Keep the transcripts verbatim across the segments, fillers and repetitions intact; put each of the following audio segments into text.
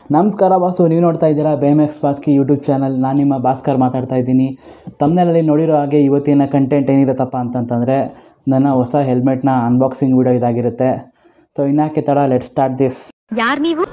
ನಮಸ್ಕಾರ ಬಾಸು, ನೀವು ನೋಡ್ತಾ ಇದ್ದೀರಾ ಬೇಮೆಕ್ಸ್ ಬಾಸ್ಕಿ ಯೂಟ್ಯೂಬ್ ಚಾನಲ್. ನಾನು ನಿಮ್ಮ ಭಾಸ್ಕರ್ ಮಾತಾಡ್ತಾ ಇದ್ದೀನಿ. ತಮ್ಮನೇಲಿ ನೋಡಿರೋ ಹಾಗೆ ಇವತ್ತಿನ ಕಂಟೆಂಟ್ ಏನಿರುತ್ತಪ್ಪ ಅಂತಂತಂದರೆ ನನ್ನ ಹೊಸ ಹೆಲ್ಮೆಟ್ನ ಅನ್ಬಾಕ್ಸಿಂಗ್ ವಿಡಿಯೋ ಇದಾಗಿರುತ್ತೆ. ಸೊ ಇನ್ಯಾಕೆ ತಡ, ಲೆಟ್ ಸ್ಟಾರ್ಟ್ ದಿಸ್. ಯಾರು ನೀವು?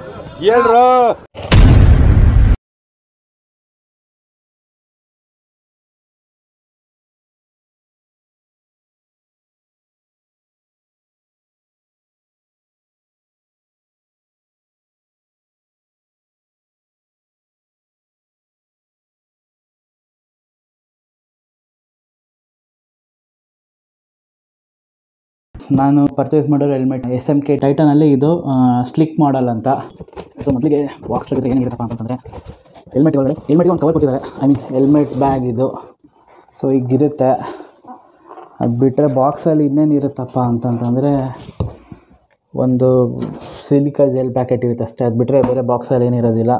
ನಾನು ಪರ್ಚೇಸ್ ಮಾಡಿರೋ ಹೆಲ್ಮೆಟ್ ಎಸ್ ಎಮ್ ಕೆ ಟೈಟನಲ್ಲಿ ಇದು ಸ್ಲಿಕ್ ಮಾಡಲ್ ಅಂತ. ಸೊ ಮೊದಲಿಗೆ ಬಾಕ್ಸ್ ತೆಗೆದ್ರೆ ಏನಿರುತ್ತಪ್ಪ ಅಂತಂದರೆ ಹೆಲ್ಮೆಟ್ ಒಳಗಡೆ ಹೆಲ್ಮೆಟ್ಗೆ ಒಂದು ಕವರ್ ಕೊಟ್ಟಿದ್ದಾರೆ. ಐ ಮೀನ್ ಹೆಲ್ಮೆಟ್ ಬ್ಯಾಗ್ ಇದು. ಸೊ ಈಗಿರುತ್ತೆ. ಅದು ಬಿಟ್ಟರೆ ಬಾಕ್ಸಲ್ಲಿ ಇನ್ನೇನಿರುತ್ತಪ್ಪ ಅಂತಂತಂದರೆ ಒಂದು ಸಿಲಿಕಾ ಜೆಲ್ ಪ್ಯಾಕೆಟ್ ಇರುತ್ತೆ ಅಷ್ಟೇ. ಅದು ಬಿಟ್ಟರೆ ಬೇರೆ ಬಾಕ್ಸಲ್ಲಿ ಏನಿರೋದಿಲ್ಲ.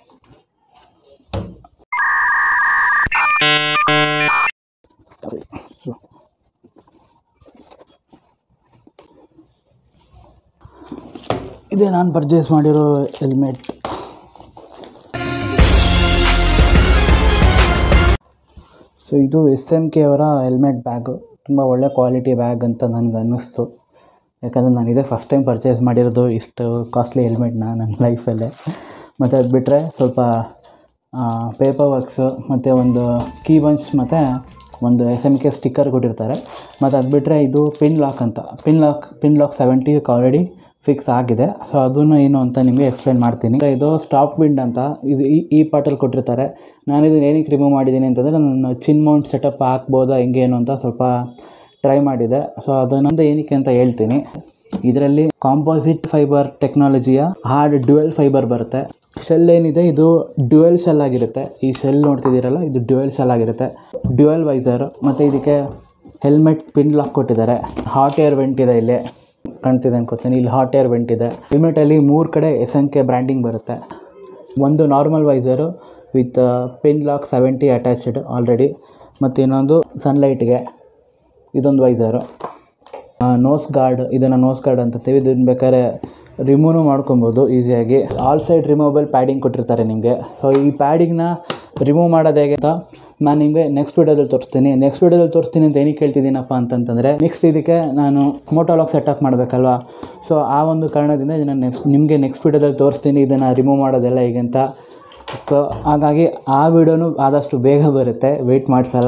ಸೊ ಇದೇ ನಾನು ಪರ್ಚೇಸ್ ಮಾಡಿರೋ ಹೆಲ್ಮೆಟ್. ಸೊ ಇದು ಎಸ್ ಎಮ್ ಕೆ ಅವರ ಹೆಲ್ಮೆಟ್ ಬ್ಯಾಗು. ತುಂಬ ಒಳ್ಳೆ ಕ್ವಾಲಿಟಿ ಬ್ಯಾಗ್ ಅಂತ ನನಗೆ ಅನ್ನಿಸ್ತು. ಯಾಕಂದರೆ ನಾನು ಇದೇ ಫಸ್ಟ್ ಟೈಮ್ ಪರ್ಚೇಸ್ ಮಾಡಿರೋದು ಇಷ್ಟು ಕಾಸ್ಟ್ಲಿ ಹೆಲ್ಮೆಟ್ನ ನನ್ನ ಲೈಫಲ್ಲೇ. ಮತ್ತು ಅದು ಬಿಟ್ಟರೆ ಸ್ವಲ್ಪ ಪೇಪರ್ ವರ್ಕ್ಸು ಮತ್ತು ಒಂದು ಕೀ ಬಂಚ್ ಮತ್ತು ಒಂದು ಎಸ್ ಎಮ್ ಕೆ ಸ್ಟಿಕ್ಕರ್ ಕೊಟ್ಟಿರ್ತಾರೆ. ಮತ್ತು ಅದು ಬಿಟ್ಟರೆ ಇದು ಪಿನ್ ಲಾಕ್ ಅಂತ. Pin lock pin lock seventy already fix ಆಗಿದೆ. ಸೊ ಅದನ್ನು ಏನು ಅಂತ ನಿಮಗೆ ಎಕ್ಸ್ಪ್ಲೇನ್ ಮಾಡ್ತೀನಿ. ಇದು ಸ್ಟಾಪ್ ವಿಂಡ್ ಅಂತ ಇದು ಈ ಈ ಪಾರ್ಟಲ್ಲಿ ಕೊಟ್ಟಿರ್ತಾರೆ. ನಾನು ಇದನ್ನು ಏನಕ್ಕೆ ರಿಮೂವ್ ಮಾಡಿದ್ದೀನಿ ಅಂತಂದರೆ ನಾನು ಚಿನ್ ಮೌಂಟ್ ಸೆಟಪ್ ಹಾಕ್ಬೋದಾ ಹೆಂಗೆ ಏನು ಅಂತ ಸ್ವಲ್ಪ ಟ್ರೈ ಮಾಡಿದೆ. ಸೊ ಅದನ್ನೊಂದು ಏನಕ್ಕೆ ಅಂತ ಹೇಳ್ತೀನಿ. ಇದರಲ್ಲಿ ಕಾಂಪೋಸಿಟ್ ಫೈಬರ್ ಟೆಕ್ನಾಲಜಿಯ ಹಾರ್ಡ್ ಡ್ಯುಯಲ್ ಫೈಬರ್ ಬರುತ್ತೆ. ಶೆಲ್ ಏನಿದೆ ಇದು ಡ್ಯುಯಲ್ ಶೆಲ್ ಆಗಿರುತ್ತೆ. ಈ ಶೆಲ್ ನೋಡ್ತಿದ್ದೀರಲ್ಲ, ಇದು ಡ್ಯುಯಲ್ ಶೆಲ್ ಆಗಿರುತ್ತೆ. ಡ್ಯುಯಲ್ ವೈಸರ್ ಮತ್ತು ಇದಕ್ಕೆ ಹೆಲ್ಮೆಟ್ ಪಿನ್ ಲಾಕ್ ಕೊಟ್ಟಿದ್ದಾರೆ. ಹಾಟ್ ಏರ್ ವೆಂಟ್ ಇದೆ, ಇಲ್ಲಿ ಕಾಣ್ತಿದೆ ಅನ್ಕೋತೀನಿ. ಇಲ್ಲಿ ಹಾಟ್ ಏರ್ ವೆಂಟ್ ಇದೆ. ಹೆಲ್ಮೆಟಲ್ಲಿ ಮೂರು ಕಡೆ ಎಸ್ ಎಮ್ ಕೆ ಬ್ರ್ಯಾಂಡಿಂಗ್ ಬರುತ್ತೆ. ಒಂದು normal visor with pin lock seventy attached already. ಮತ್ತು ಇನ್ನೊಂದು ಸನ್ಲೈಟ್ಗೆ ಇದೊಂದು ವೈಸರು. ನೋಸ್ ಗಾರ್ಡ್, ಇದನ್ನು ನೋಸ್ ಗಾರ್ಡ್ ಅಂತೀವಿ. ಇದನ್ನು ಬೇಕಾದ್ರೆ ರಿಮೂವ್ ಮಾಡ್ಕೊಬೋದು ಈಸಿಯಾಗಿ. ಆಲ್ ಸೈಡ್ ರಿಮೂವಬಲ್ ಪ್ಯಾಡಿಂಗ್ ಕೊಟ್ಟಿರ್ತಾರೆ ನಿಮಗೆ. ಸೊ ಈ ಪ್ಯಾಡಿಂಗ್ನ ರಿಮೂವ್ ಮಾಡೋದು ಹೇಗೆ ಅಂತ ನಾನು ನಿಮಗೆ ನೆಕ್ಸ್ಟ್ ವೀಡಿಯೋದಲ್ಲಿ ತೋರಿಸ್ತೀನಿ. ನೆಕ್ಸ್ಟ್ ವೀಡಿಯೋದಲ್ಲಿ ತೋರಿಸ್ತೀನಿ ಅಂತ ಏನಕ್ಕೆ ಹೇಳ್ತಿದ್ದೀನಪ್ಪ ಅಂತಂತಂದರೆ ನೆಕ್ಸ್ಟ್ ಇದಕ್ಕೆ ನಾನು ಮೋಟೋಲಾಕ್ ಸೆಟಪ್ ಮಾಡಬೇಕಲ್ವ. ಸೊ ಆ ಒಂದು ಕಾರಣದಿಂದ ಇದನ್ನು ನೆಕ್ಸ್ಟ್ ನಿಮಗೆ ನೆಕ್ಸ್ಟ್ ವೀಡಿಯೋದಲ್ಲಿ ತೋರಿಸ್ತೀನಿ ಇದನ್ನು ರಿಮೂವ್ ಮಾಡೋದೆಲ್ಲ ಹೇಗೆ ಅಂತ. ಸೊ ಹಾಗಾಗಿ ಆ ವಿಡಿಯೋನು ಆದಷ್ಟು ಬೇಗ ಬರುತ್ತೆ, ವೆಯ್ಟ್ ಮಾಡಿಸಲ್ಲ.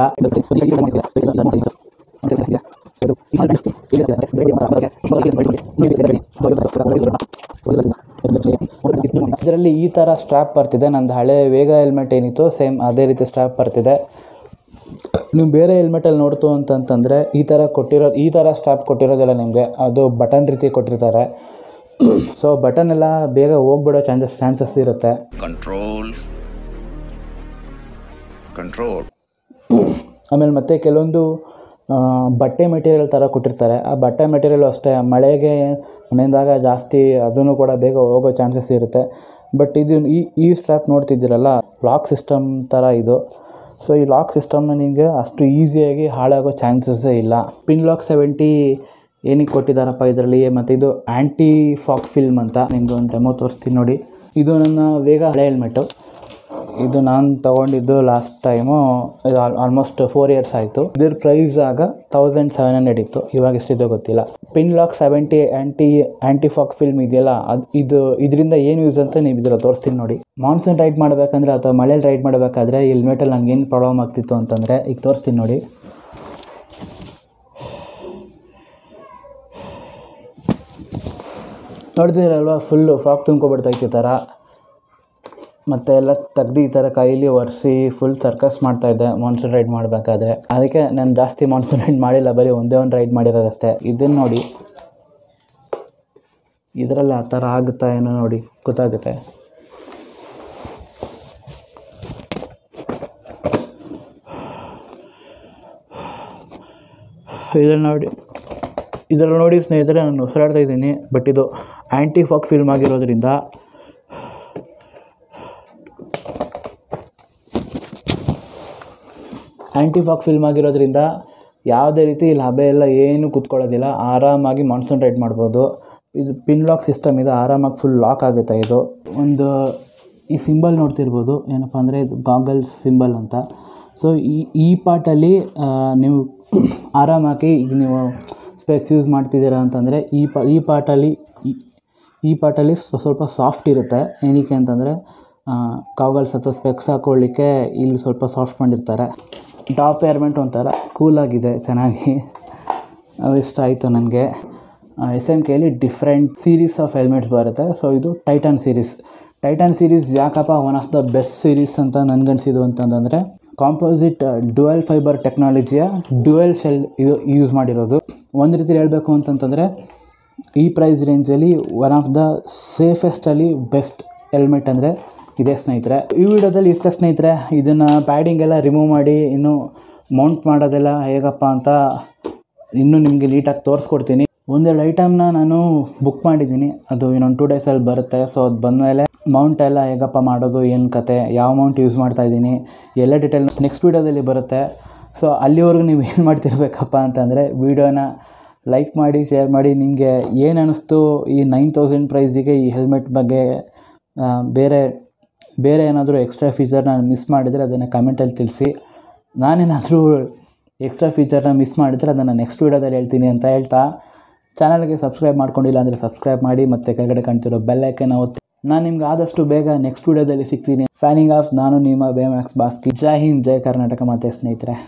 ಇದರಲ್ಲಿ ಈ ಥರ ಸ್ಟ್ರ್ಯಾಪ್ ಬರ್ತಿದೆ. ನಂದು ಹಳೆ ವೇಗ ಹೆಲ್ಮೆಟ್ ಏನಿತ್ತು ಸೇಮ್ ಅದೇ ರೀತಿ ಸ್ಟ್ರ್ಯಾಪ್ ಬರ್ತಿದೆ. ನೀವು ಬೇರೆ ಹೆಲ್ಮೆಟಲ್ಲಿ ನೋಡ್ತು ಅಂತಂತಂದರೆ ಈ ಥರ ಕೊಟ್ಟಿರೋ ಈ ಥರ ಸ್ಟ್ರ್ಯಾಪ್ ಕೊಟ್ಟಿರೋದಿಲ್ಲ ನಿಮಗೆ. ಅದು ಬಟನ್ ರೀತಿ ಕೊಟ್ಟಿರ್ತಾರೆ. ಸೊ ಬಟನ್ ಎಲ್ಲ ಬೇಗ ಹೋಗ್ಬಿಡೋ ಚಾನ್ಸಸ್ ಚಾನ್ಸಸ್ ಇರುತ್ತೆ. ಕಂಟ್ರೋಲ್ ಕಂಟ್ರೋಲ್ ಆಮೇಲೆ ಮತ್ತೆ ಕೆಲವೊಂದು ಬಟ್ಟೆ ಮೆಟೀರಿಯಲ್ ಥರ ಕೊಟ್ಟಿರ್ತಾರೆ. ಆ ಬಟ್ಟೆ ಮೆಟೀರಿಯಲು ಅಷ್ಟೇ ಮಳೆಗೆ ನೆನೆದಾಗ ಜಾಸ್ತಿ ಅದನ್ನು ಕೂಡ ಬೇಗ ಹೋಗೋ ಚಾನ್ಸಸ್ ಇರುತ್ತೆ. ಬಟ್ ಇದು ಈ ಈ ಸ್ಟ್ರ್ಯಾಪ್ ನೋಡ್ತಿದ್ದೀರಲ್ಲ, ಲಾಕ್ ಸಿಸ್ಟಮ್ ಥರ ಇದು. ಸೊ ಈ ಲಾಕ್ ಸಿಸ್ಟಮ್ನ ನಿಮಗೆ ಅಷ್ಟು ಈಸಿಯಾಗಿ ಹಾಳಾಗೋ ಚಾನ್ಸಸ್ಸೇ ಇಲ್ಲ. ಪಿನ್ ಲಾಕ್ ಸೆವೆಂಟಿ ಏನಕ್ಕೆ ಕೊಟ್ಟಿದ್ದಾರಪ್ಪ ಇದರಲ್ಲಿ. ಮತ್ತು ಇದು ಆ್ಯಂಟಿ ಫಾಗ್ ಫಿಲ್ಮ್ ಅಂತ. ನಿಮ್ಮದು ಒಂದು ಡೆಮೋ ತೋರಿಸ್ತೀನಿ ನೋಡಿ. ಇದು ನನ್ನ ವೇಗ ಹಳೆ ಹೆಲ್ಮೆಟು. ಇದು ನಾನು ತೊಗೊಂಡಿದ್ದು ಲಾಸ್ಟ್ ಟೈಮು ಇದು ಆಲ್ಮೋಸ್ಟ್ ಫೋರ್ ಇಯರ್ಸ್ ಆಯಿತು. ಇದ್ರ ಪ್ರೈಸ್ ಆಗ ತೌಸಂಡ್ ಸೆವೆನ್ ಹಂಡ್ರೆಡ್ ಇತ್ತು. ಇವಾಗ ಎಷ್ಟಿದೆ ಗೊತ್ತಿಲ್ಲ. Pin lock seventy anti anti fog film ಇದೆಯಲ್ಲ, ಅದು ಇದು ಇದರಿಂದ ಏನು ಯೂಸ್ ಅಂತ ನೀವು ಇದರಲ್ಲಿ ತೋರಿಸ್ತೀನಿ ನೋಡಿ. ಮಾನ್ಸೂನ್ ರೈಡ್ ಮಾಡಬೇಕಂದ್ರೆ ಅಥವಾ ಮಳೇಲಿ ರೈಡ್ ಮಾಡಬೇಕಾದ್ರೆ ಈ ಹೆಲ್ಮೆಟಲ್ಲಿ ನನಗೇನು ಪ್ರಾಬ್ಲಮ್ ಆಗ್ತಿತ್ತು ಅಂತಂದರೆ ಈಗ ತೋರಿಸ್ತೀನಿ ನೋಡಿ. ನೋಡ್ತಿದ್ದೀರಲ್ವ, ಫುಲ್ಲು ಫಾಗ್ ತುಂಬ್ಕೊಬಿಡ್ತಾಯಿತ್ತು ಈ ಥರ. ಮತ್ತು ಎಲ್ಲ ತೆಗ್ದು ಈ ಥರ ಕೈಲಿ ಒರೆಸಿ ಫುಲ್ ಸರ್ಕಸ್ ಮಾಡ್ತಾಯಿದ್ದೆ ಮಾನ್ಸೂನ್ ರೈಡ್ ಮಾಡಬೇಕಾದ್ರೆ. ಅದಕ್ಕೆ ನಾನು ಜಾಸ್ತಿ ಮಾನ್ಸೂನ್ ರೈಡ್ ಮಾಡಿಲ್ಲ, ಬರೀ ಒಂದೇ ಒಂದು ರೈಡ್ ಮಾಡಿರೋದಷ್ಟೇ. ಇದನ್ನು ನೋಡಿ, ಇದರಲ್ಲಿ ಆ ಥರ ಆಗುತ್ತಾ ಏನೋ ನೋಡಿ, ಗೊತ್ತಾಗುತ್ತೆ. ಇದನ್ನು ನೋಡಿ ಇದರಲ್ಲಿ ನೋಡಿ ಸ್ನೇಹಿತರೆ, ನಾನು ಉಸಿರಾಡ್ತಾ ಇದ್ದೀನಿ. ಬಟ್ ಇದು ಆ್ಯಂಟಿ ಫಾಗ್ ಫಿಲ್ಮ್ ಆಗಿರೋದ್ರಿಂದ ಆ್ಯಂಟಿ ಫಾಗ್ ಫಿಲ್ಮ್ ಆಗಿರೋದ್ರಿಂದ ಯಾವುದೇ ರೀತಿ ಇಲ್ಲಿ ಹಬೆ ಎಲ್ಲ ಏನು ಕೂತ್ಕೊಳ್ಳೋದಿಲ್ಲ. ಆರಾಮಾಗಿ ಮಾನ್ಸೂನ್ ರೈಡ್ ಮಾಡ್ಬೋದು. ಇದು ಪಿನ್ ಲಾಕ್ ಸಿಸ್ಟಮ್ ಇದೆ, ಆರಾಮಾಗಿ ಫುಲ್ ಲಾಕ್ ಆಗುತ್ತೆ. ಇದು ಒಂದು ಈ ಸಿಂಬಲ್ ನೋಡ್ತಿರ್ಬೋದು ಏನಪ್ಪ ಅಂದರೆ ಇದು ಗಾಗಲ್ಸ್ ಸಿಂಬಲ್ ಅಂತ. ಸೊ ಈ ಈ ಪಾರ್ಟಲ್ಲಿ ನೀವು ಆರಾಮಾಗಿ ಈಗ ನೀವು ಸ್ಪೆಕ್ಸ್ ಯೂಸ್ ಮಾಡ್ತಿದ್ದೀರಾ ಅಂತಂದರೆ ಈ ಪ ಈ ಪಾರ್ಟಲ್ಲಿ ಈ ಈ ಪಾರ್ಟಲ್ಲಿ ಸ್ವಲ್ಪ ಸಾಫ್ಟ್ ಇರುತ್ತೆ. ಏನಕ್ಕೆ ಅಂತಂದರೆ ಗಾಗಲ್ಸ್ ಅಥವಾ ಸ್ಪೆಕ್ಸ್ ಹಾಕ್ಕೊಳ್ಳಿಕ್ಕೆ ಇಲ್ಲಿ ಸ್ವಲ್ಪ ಸಾಫ್ಟ್ ಮಾಡಿರ್ತಾರೆ. ಟಾಪ್ ಏರ್ಮೆಂಟ್ ಒಂಥರ ಕೂಲಾಗಿದೆ, ಚೆನ್ನಾಗಿ ಅದು ಇಷ್ಟ ಆಯಿತು ನನಗೆ. ಎಸ್ ಎಮ್ ಕೆಯಲ್ಲಿ ಡಿಫ್ರೆಂಟ್ ಸೀರೀಸ್ ಆಫ್ ಹೆಲ್ಮೆಟ್ಸ್ ಬರುತ್ತೆ. ಸೊ ಇದು ಟೈಟಾನ್ ಸೀರೀಸ್. ಟೈಟಾನ್ ಸೀರೀಸ್ ಯಾಕಪ್ಪ one of the best series ಅಂತ ನನಗನ್ಸಿದ್ದು ಅಂತಂದರೆ ಕಾಂಪೋಸಿಟ್ ಡ್ಯುಯಲ್ ಫೈಬರ್ ಟೆಕ್ನಾಲಜಿಯ ಡ್ಯುಯಲ್ ಶೆಲ್ ಇದು ಯೂಸ್ ಮಾಡಿರೋದು. ಒಂದು ರೀತಿಲಿ ಹೇಳಬೇಕು ಅಂತಂತಂದರೆ ಈ ಪ್ರೈಸ್ ರೇಂಜಲ್ಲಿ ಒನ್ ಆಫ್ ದ ಸೇಫೆಸ್ಟಲ್ಲಿ ಬೆಸ್ಟ್ ಹೆಲ್ಮೆಟ್ ಅಂದರೆ ಇದೇ ಸ್ನೇಹಿತರೆ. ಈ ವಿಡಿಯೋದಲ್ಲಿ ಇಷ್ಟ ಸ್ನೇಹಿತರೆ. ಇದನ್ನು ಪ್ಯಾಡಿಂಗ್ ಎಲ್ಲ ರಿಮೂವ್ ಮಾಡಿ ಇನ್ನು ಮೌಂಟ್ ಮಾಡೋದೆಲ್ಲ ಹೇಗಪ್ಪ ಅಂತ ಇನ್ನೂ ನಿಮಗೆ ನೀಟಾಗಿ ತೋರಿಸ್ಕೊಡ್ತೀನಿ. ಒಂದೆರಡು ಐಟಮ್ನ ನಾನು ಬುಕ್ ಮಾಡಿದ್ದೀನಿ, ಅದು ಇನ್ನೊಂದು ಟೂ ಡೇಸಲ್ಲಿ ಬರುತ್ತೆ. ಸೊ ಅದು ಬಂದಮೇಲೆ ಮೌಂಟ್ ಎಲ್ಲ ಹೇಗಪ್ಪ ಮಾಡೋದು, ಏನು ಕತೆ, ಯಾವ ಮೌಂಟ್ ಯೂಸ್ ಮಾಡ್ತಾಯಿದ್ದೀನಿ ಎಲ್ಲ ಡೀಟೇಲ್ ನೆಕ್ಸ್ಟ್ ವೀಡಿಯೋದಲ್ಲಿ ಬರುತ್ತೆ. ಸೊ ಅಲ್ಲಿವರೆಗೂ ನೀವು ಏನು ಮಾಡ್ತಿರ್ಬೇಕಪ್ಪ ಅಂತಂದರೆ ವೀಡಿಯೋನ ಲೈಕ್ ಮಾಡಿ, ಶೇರ್ ಮಾಡಿ. ನಿಮಗೆ ಏನು ಅನ್ನಿಸ್ತು ಈ ನೈನ್ ತೌಸಂಡ್ ಪ್ರೈಸಿಗೆ ಈ ಹೆಲ್ಮೆಟ್ ಬಗ್ಗೆ, ಬೇರೆ ಬೇರೆ ಏನಾದರೂ ಎಕ್ಸ್ಟ್ರಾ ಫೀಚರ್ನ ಮಿಸ್ ಮಾಡಿದರೆ ಅದನ್ನು ಕಮೆಂಟಲ್ಲಿ ತಿಳಿಸಿ. ನಾನೇನಾದರೂ ಎಕ್ಸ್ಟ್ರಾ ಫೀಚರ್ನ ಮಿಸ್ ಮಾಡಿದರೆ ಅದನ್ನು ನೆಕ್ಸ್ಟ್ ವೀಡಿಯೋದಲ್ಲಿ ಹೇಳ್ತೀನಿ ಅಂತ ಹೇಳ್ತಾ, ಚಾನಲ್ಗೆ ಸಬ್ಸ್ಕ್ರೈಬ್ ಮಾಡ್ಕೊಂಡಿಲ್ಲ ಅಂದರೆ ಸಬ್ಸ್ಕ್ರೈಬ್ ಮಾಡಿ, ಮತ್ತು ಕೆಳಗಡೆ ಕಾಣ್ತಿರೋ ಬೆಲ್ ಐಕನ್ ಒತ್ತಿ. ನಾನು ನಿಮ್ಗೆ ಆದಷ್ಟು ಬೇಗ ನೆಕ್ಸ್ಟ್ ವೀಡಿಯೋದಲ್ಲಿ ಸಿಗ್ತೀನಿ. ಸೈನಿಂಗ್ ಆಫ್, ನಾನು ನಿಮ್ಮ ಬೇಮ್ಯಾಕ್ಸ್ ಬಾಸ್ಕಿ. ಜೈ ಹಿಂದ್, ಜೈ ಕರ್ನಾಟಕ. ಮತ್ತೆ ಸ್ನೇಹಿತರೆ.